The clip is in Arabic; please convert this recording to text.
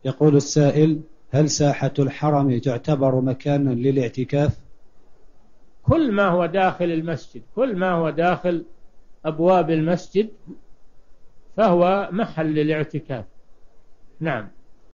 يقول السائل: هل ساحة الحرم تعتبر مكانا للاعتكاف؟ كل ما هو داخل المسجد، كل ما هو داخل أبواب المسجد فهو محل للاعتكاف. نعم.